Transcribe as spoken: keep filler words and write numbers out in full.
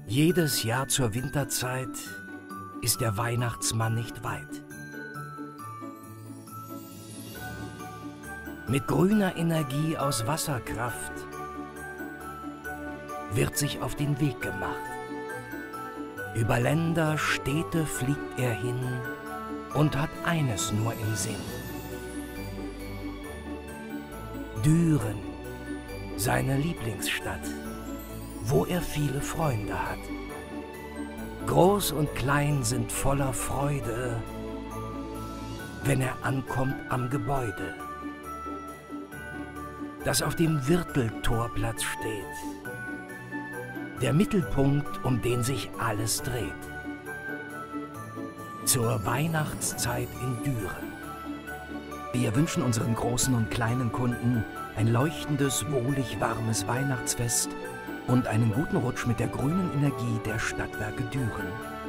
Jedes Jahr zur Winterzeit ist der Weihnachtsmann nicht weit. Mit grüner Energie aus Wasserkraft wird sich auf den Weg gemacht. Über Länder, Städte fliegt er hin und hat eines nur im Sinn: Düren, seine Lieblingsstadt, wo er viele Freunde hat. Groß und klein sind voller Freude, wenn er ankommt am Gebäude, das auf dem Wirteltorplatz steht. Der Mittelpunkt, um den sich alles dreht. Zur Weihnachtszeit in Düren. Wir wünschen unseren großen und kleinen Kunden ein leuchtendes, wohlig warmes Weihnachtsfest und einen guten Rutsch mit der grünen Energie der Stadtwerke Düren.